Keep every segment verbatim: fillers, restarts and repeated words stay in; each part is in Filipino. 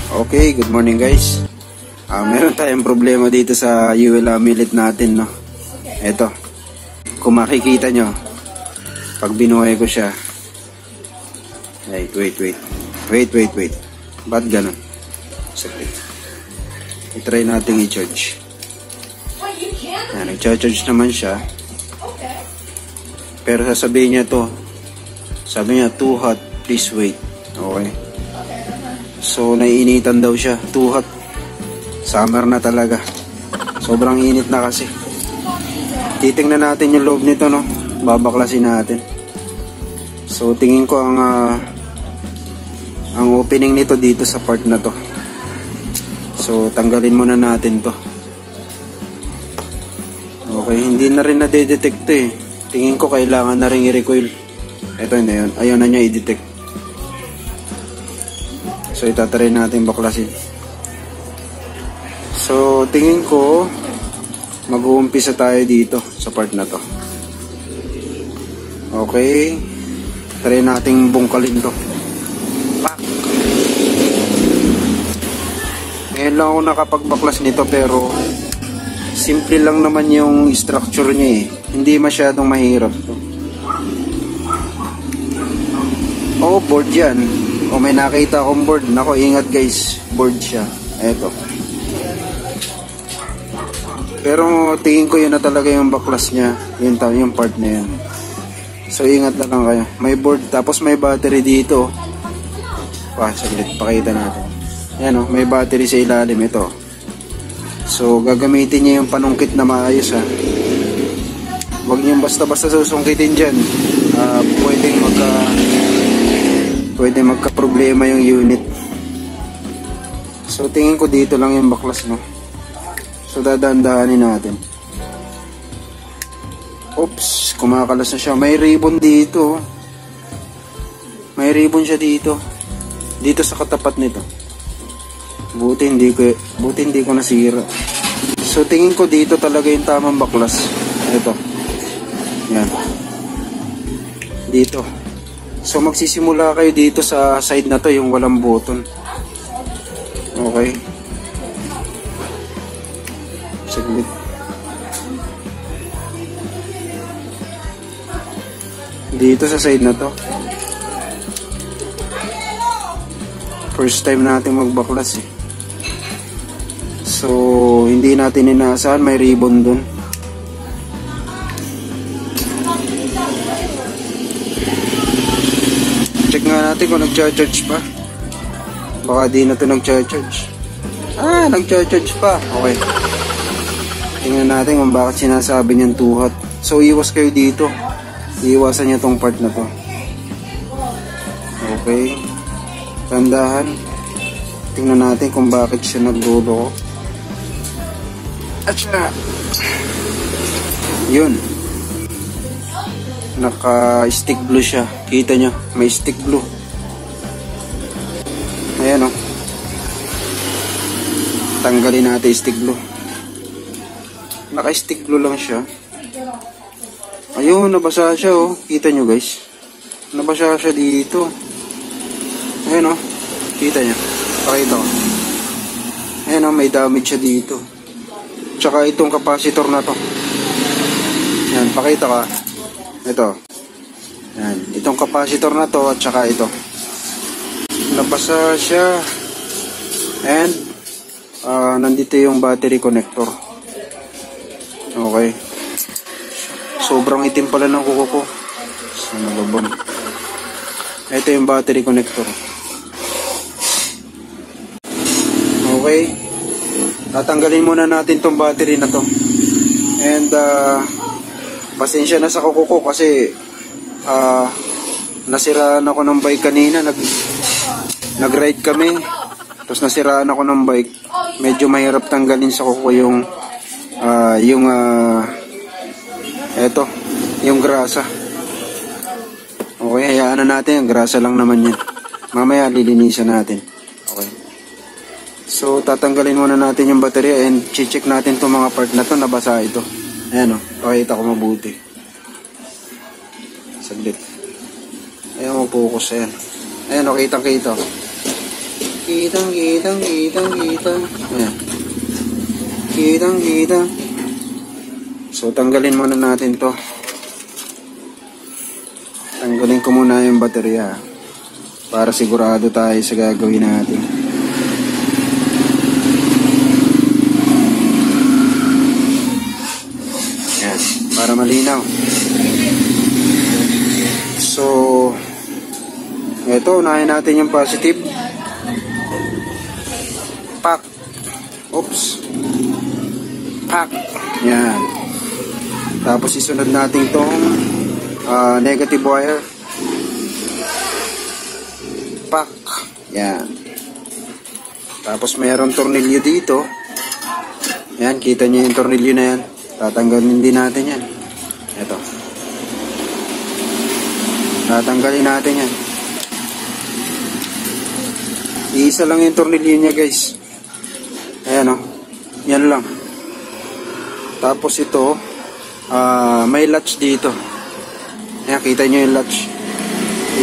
Okay, good morning guys. Uh, meron tayong problema dito sa U L Amulet natin, no. Ito. Kung makikita nyo, pag binuhay ko siya. Wait, wait, wait. Wait, wait, wait. Ba't ganun? Saglit. I-try natin i-charge. Ayan, nag-charge naman siya. Pero sasabihin niya to. Sabi niya, too hot, please wait. Okay. So, naiinitan daw siya. Too hot. Summer na talaga. Sobrang init na kasi. Titingnan natin yung loob nito, no? Babaklasin natin. So, tingin ko ang uh, ang opening nito dito sa part na to. So, tanggalin muna natin to. Okay, hindi na rin na-detect to eh. Tingin ko kailangan na rin i-recoil. Ito na yun. Ayaw na niya i-detect. So, itatry natin baklasin. So, tingin ko mag-uumpisa tayo dito sa part na to. Okay. Try nating bungkalin to. Pak! Ngayon lang ako nakapagbaklas nito pero simple lang naman yung structure niya eh. Hindi masyadong mahirap to. Oh, board yan. O may nakita akong board. Nako, ingat guys. Board siya. Eto. Pero tingin ko yun na talaga yung baklas niya. Yun, yung part na yan. So, ingat na lang kayo. May board. Tapos may battery dito. Pa, saglit. Pakita natin. Yan o. May battery sa ilalim. Ito. So, gagamitin niya yung panungkit na maayos ha. Huwag niyong basta-basta susungkitin dyan. Uh, pwedeng magka... Pwede magka-problema yung unit. So, tingin ko dito lang yung baklas, no? So, dadaan-dahanin natin. Oops, kumakalas na siya. May ribbon dito. May ribbon siya dito. Dito sa katapat nito. Buti hindi ko, buti hindi ko nasira. So, tingin ko dito talaga yung tamang baklas. Ito. Yan. Dito. So, magsisimula kayo dito sa side na to, yung walang button. Okay. Saglit. Dito sa side na to. First time natin magbaklas eh. So, hindi natin inaasahan, may ribbon dun. Check nga natin kung nag-charge pa. Baka di na ito nag-charge. Ah, nag-charge pa. Okay. Tingnan natin kung bakit sinasabi niyang too hot. So, iwas kayo dito. Iwasan niya tong part na to. Okay. Tandahan. Tingnan natin kung bakit siya nagluloko. At siya. Yun. Naka-stick glue siya. Kita nyo, may stick glue. Ayan o. Oh. Tanggalin natin stick glue. Naka-stick glue lang siya. Ayun, nabasa siya o. Oh. Kita nyo guys. Nabasa siya dito. Ayan o. Oh. Kita nyo. Pakita ko. Ayan o, oh, may damage siya dito. Tsaka itong capacitor na to. Ayan, pakita ka. Ito. Yan. Itong capacitor na to at saka ito. Nabasa siya. And uh, nandito yung battery connector. Okay. Sobrang itim pala ng kuko ko. Sana babam. Ito yung battery connector. Okay. Tatanggalin muna natin tong battery na to. And uh, pasensya na sa kuko ko kasi uh, nasiraan ako ng bike kanina. Nag, nag-ride kami. Tapos nasiraan ako ng bike. Medyo mahirap tanggalin sa kuko yung uh, yung uh, eto, yung grasa. Okay, hayaan na natin. Yung grasa lang naman yan. Mamaya lilinisan natin. Okay. So, tatanggalin muna natin yung baterya and check natin itong mga part na to. Nabasa ito. Ayan o, pakita ko mabuti. Saglit. Ayan mo, focus. Ayan. Ayan o, kitang kita. Kitang, kitang, kitang, kitang. Ayan. Kitang, kitang. So, tanggalin muna natin to. Tanggalin ko muna yung baterya. Para sigurado tayo sa gagawin natin. Ayan. Para malinaw. So, ito, unahin natin yung positive. Pack. Oops. Pack. Yan. Tapos isunod natin tong uh, negative wire. Pack. Yan. Tapos mayroong tornilyo dito. Yan, kita niyo yung tornilyo na yan. Tatanggalin din natin yan. Ito. Tatanggalin natin yan. Iisa lang yung tornilyo niya, guys. Ayan, o. Yan lang. Tapos ito, uh, may latch dito. Ayan, kita nyo yung latch. I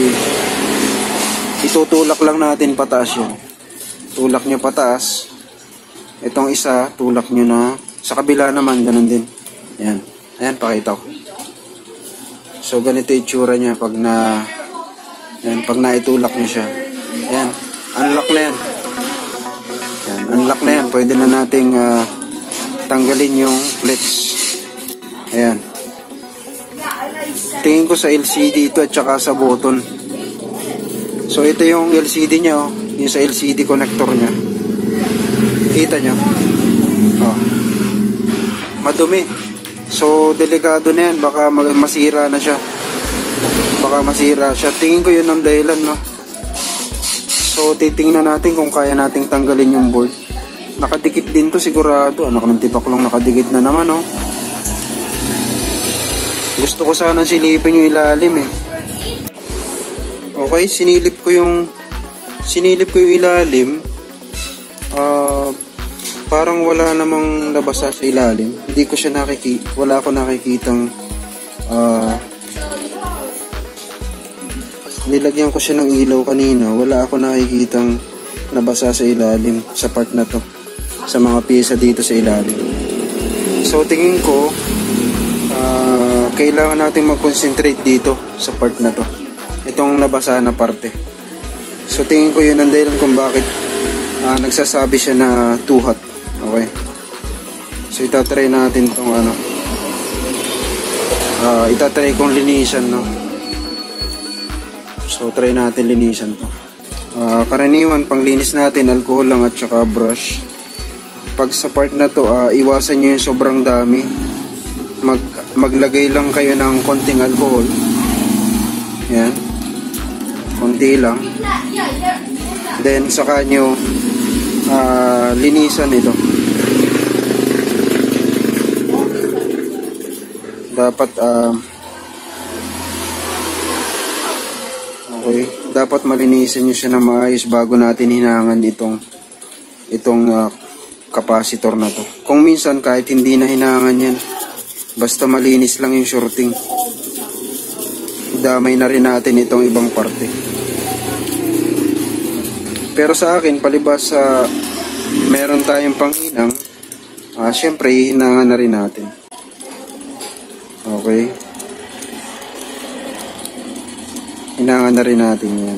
itutulak lang natin pataas yun. Tulak nyo pataas. Itong isa, tulak nyo na. Sa kabila naman, ganun din. Ayan. Ayan, pakita ko. So, ganito yung itsura niya pag na ayan, pag naitulak nyo siya. Ayan. Unlock na yan. Yan, unlock na yan. Pwede na nating uh, tanggalin yung plates. Ayan. Tingin ko sa L C D ito at saka sa button. So, ito yung L C D nya. Oh. Yung sa L C D connector nya. Kita nyo? Oh. Madumi. So, delikado na yan. Baka masira na siya. Baka masira siya. Tingin ko yun ang dahilan, no? So, titingnan natin kung kaya nating tanggalin yung board. Nakadikit din to sigurado. Anak ng tipak lang nakadikit na naman, oh. Gusto ko sana silipin yung ilalim, eh. Okay, sinilip ko yung sinilip ko yung ilalim. Uh, parang wala namang nabasa sa ilalim. Hindi ko siya nakikita. Wala ko nakikitang uh, nilagyan ko siya ng ilaw kanina. Wala ako nakikitang nabasa sa ilalim sa part na to. Sa mga pyesa dito sa ilalim. So tingin ko uh, kailangan natin mag-concentrate dito sa part na to. Itong nabasa na parte. So tingin ko yun ang dahilan kung bakit uh, nagsasabi siya na too hot. Okay. So itatry natin tong ano. Uh, itatry kong linisan, no. So, try natin linisan to. Uh, karaniwan, panglinis natin, alcohol lang at saka brush. Pag sa part na to, uh, iwasan nyo yung sobrang dami. Mag, maglagay lang kayo ng konting alcohol. Yan. Konti lang. Then, saka nyo uh, linisan ito. Dapat, uh, okay, dapat malinisan nyo siya na maayos bago natin hinangan itong itong uh, capacitor na to. Kung minsan kahit hindi na hinangan yan, basta malinis lang yung shorting, damay na rin natin itong ibang parte. Pero sa akin, palibas sa uh, meron tayong panghinang, uh, syempre hinangan na rin natin. Okay, hinangan na rin natin yan.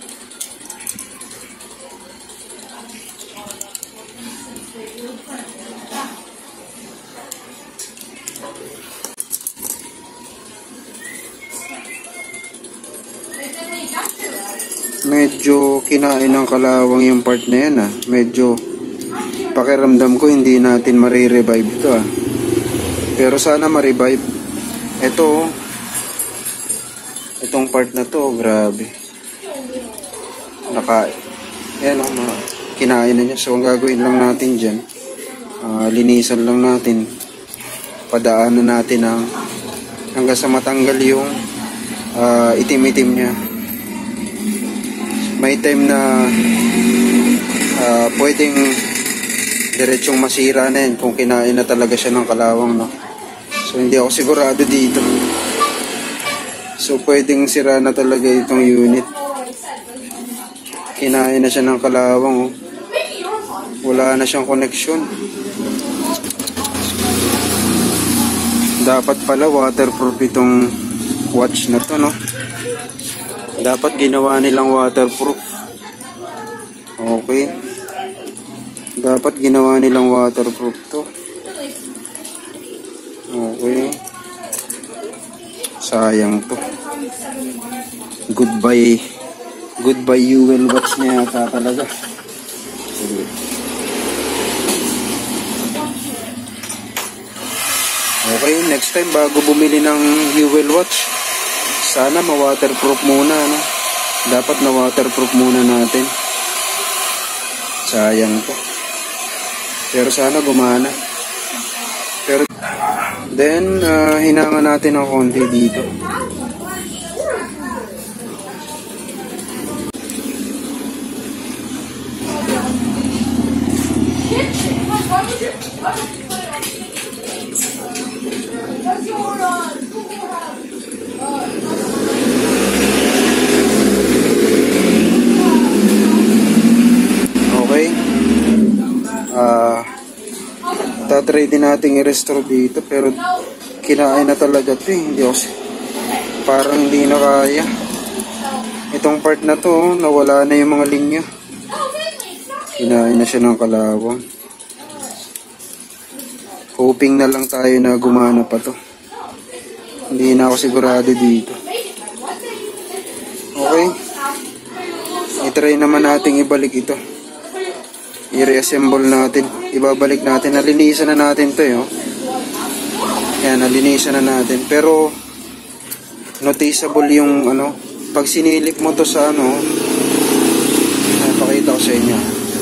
Medyo kinain ng kalawang yung part na yan, ah. Medyo pakiramdam ko hindi natin marirevive ito, ah. Pero sana ma-revive. Ito, itong part na to, grabe. Naka, yan o, kinain na niya. So, ang gagawin lang natin dyan, uh, linisan lang natin. Padaanan natin ang, hanggang sa matanggal yung uh, itim-itim niya. May time na uh, pwedeng diretsong masira na yan kung kinain na talaga siya ng kalawang, no? So, hindi ako sigurado dito. So, pwedeng sira na talaga itong unit. Kinain na siya ng kalawang, oh. Wala na siyang connection. Dapat pala waterproof itong watch na to, no? Dapat ginawa nilang waterproof. Okay. Dapat ginawa nilang waterproof to. Okay. Sayang to. Goodbye. Goodbye you will watch niya yata talaga. Sige. Okay, next time bago bumili ng Jewel watch, sana ma-waterproof muna, no? Dapat na waterproof muna natin. Sayang to. Pero sana gumana. Pero then uh, hinanga natin ng konti dito. Okay. Ah, uh, tatry din natin i-restore dito pero kinain na talaga ito eh. Hindi ako, parang hindi na kaya. Itong part na to, nawala na yung mga linya. Kinain na siya ng kalawang. Hoping na lang tayo na gumana pa to. Hindi na ako sigurado dito. Okay. I-try naman natin ibalik ito. I-reassemble natin. Ibabalik natin. Nalinisan na natin to, yo. Yan, nalinisan na natin. Pero noticeable yung ano, pag sinilip mo to sa ano, ay, pakita ko sa inyo.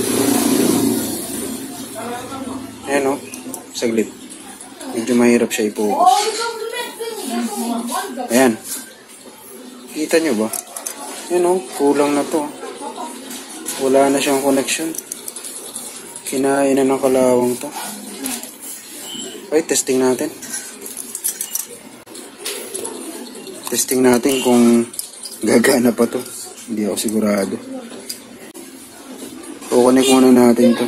Ayan, o. Saglit. Medyo mahirap siya i-focus. Ayan. Kita nyo ba? Ayan, o. Kulang na to. Wala na siyang connection. Kinain na ng kalawang to. Okay, testing natin. Testing natin kung gagana pa to. Hindi ako sigurado. Kukunik muna natin to.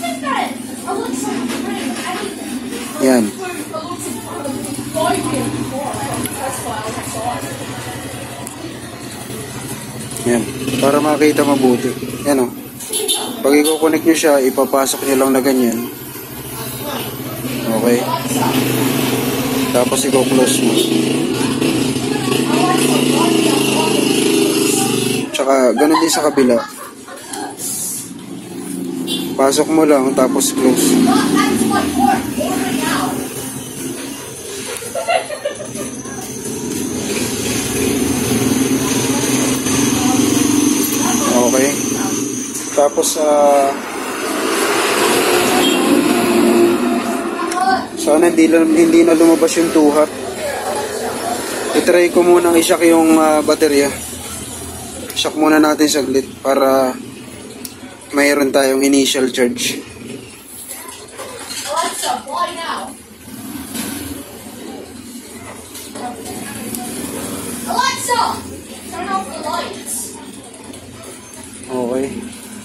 Yan. Yan. Para makita mabuti. Yan, o. Pag i-connect nyo siya, ipapasok nyo lang na ganyan. Okay. Tapos i-close mo. Tsaka, ganun din sa kabila. Pasok mo lang, tapos close. Okay. Tapos, ah, uh, sana hindi, hindi na lumabas yung tuhat. I-try ko munang i-shock yung uh, baterya. Shock muna natin saglit para mayroon tayong initial charge. Alexa, fly now. Alexa, turn off the lights. Okay.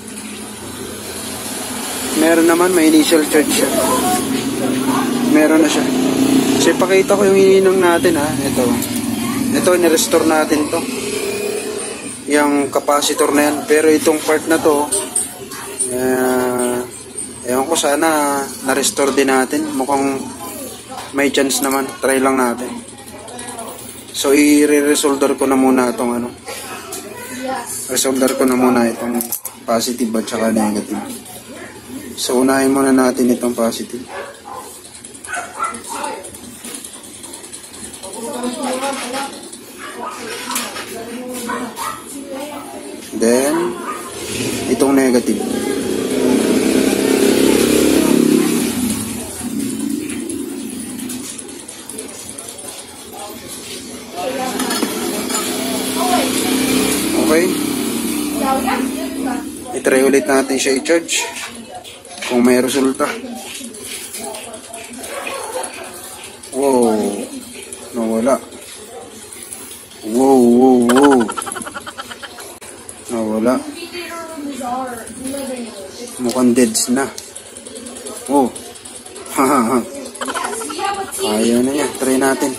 Meron naman, may initial charge siya. Meron na siya. So, ipakita ko yung ininang natin, ha. Ito. Ito, nirestore natin to. Yung capacitor na yan. Pero itong part na to, uh, ewan ko, sana na-restore din natin. Mukhang may chance naman. Try lang natin. So, i-resolder ko na muna itong ano. Resolder ko na muna itong positive at saka negative. So, unahin muna natin itong positive. Then, itong negative. Okay. I-try ulit natin siya i-charge. Kung may resulta. Wow. Nawala. Wow, wow, wow. Nawala. our living room. Mukhang deads na. Oh. Hahaha. Yes, we have a T V. Ayaw na yan. Try natin.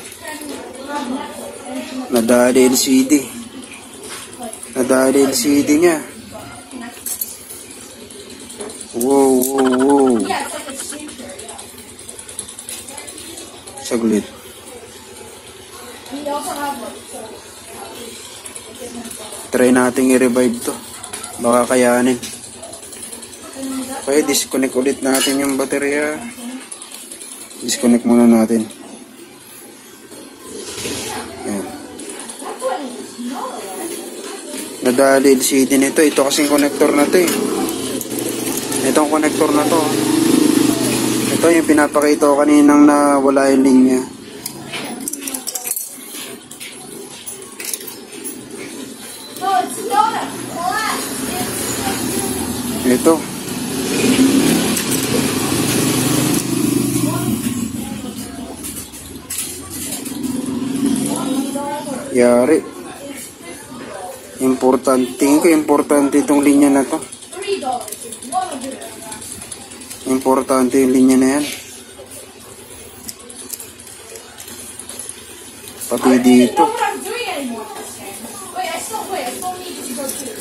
Nadali L C D. Nadali L C D niya. Wow, wow, wow. Yeah, it's like a speaker, yeah. Saglit. We also have like so. Try natin i-revive to. Baka kayanin. Okay, disconnect ulit natin yung baterya. Disconnect muna natin. Ayan. Nadali L C D nito. Ito kasing connector na to eh. Itong connector na to. Ito yung pinapakita ko kaninang na wala yung linya. No, it's not a flash. Ito. Yari. Importante. Tingin ko importante itong linya na to. Three dollars. One of it. Importante yung linya na yan. Pati dito. I don't even know what I'm doing anymore in this game. Wait, I still wait. I still need to go too.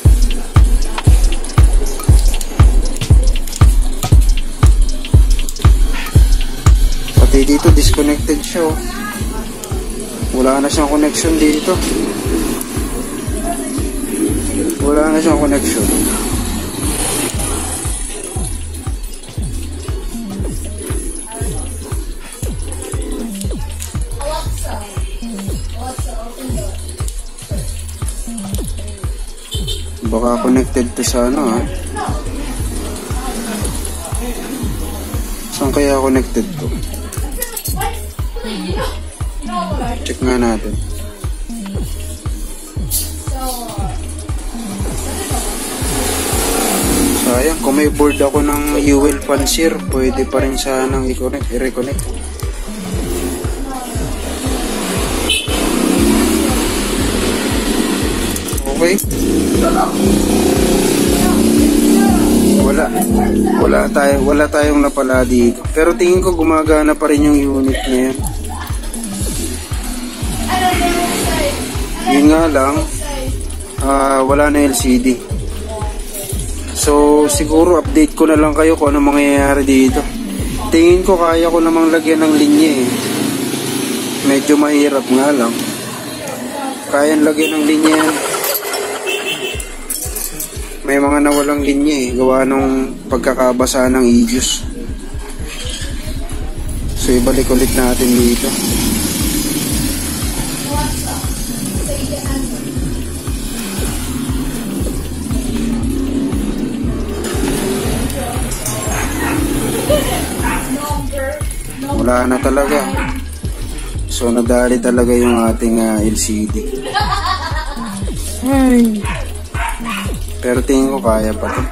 Pati dito disconnected siya oh. Wala na siyang connection dito. Wala na siyang connection. Alexa. Alexa, open the. Baka connected to sa ano ha. Saan kaya connected to? What? You know, you know what I Check nga natin. so. Uh, Sayang, kung may board ako ng U L Fancier, pwede pa rin sanang i-connect, i-reconnect. Okay. Wala. Wala tayo, wala tayong napala dito. Pero tingin ko gumagana pa rin yung unit na yan. and then they will say. Yun nga lang, Say. ah, wala na L C D. So, siguro update ko na lang kayo kung ano mangyayari dito. Tingin ko kaya ko namang lagyan ng linya eh. Medyo mahirap nga lang. Kayang lagyan ng linya yan. May mga nawalang linya eh. Gawa nung pagkakabasa ng Aegis. So, ibalik ulit natin dito. Wala na talaga. So, nadali talaga yung ating uh, L C D. Ay. Pero tingin ko kaya pa to.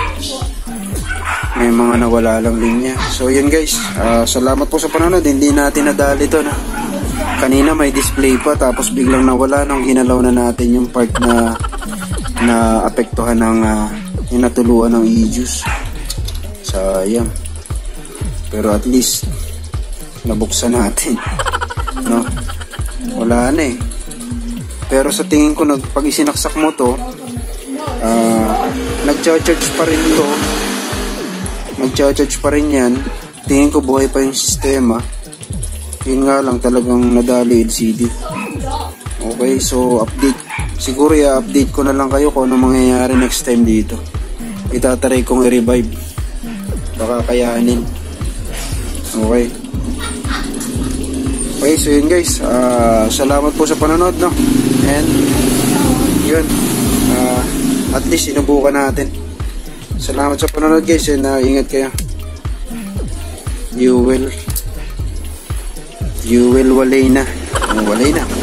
May mga nawala lang linya. So, yun guys. Uh, salamat po sa panonood. Hindi natin nadali to na. Kanina may display pa tapos biglang nawala nung ginalaw na natin yung part na na apektuhan ng uh, yung natuluan ng Aegis. Sayang. Pero at least nabuksan natin. No? Wala na eh. Pero sa tingin ko, nag, pag isinaksak mo to, uh, nag-charge pa rin to. Nag-charge pa rin yan. Tingin ko buhay pa yung sistema. Yun nga lang, talagang nadali L C D. Okay, so update. Siguro i-update ko na lang kayo kung ano mangyayari next time dito. Itataray kong i-revive. Baka kayanin. Okay. Okay, so yun guys. Uh, salamat po sa panonood, no? And, yun. Uh, at least, sinubukan natin. Salamat sa panonood guys. And uh, ingat kayo. You will. You will walay na. Uh, walay na.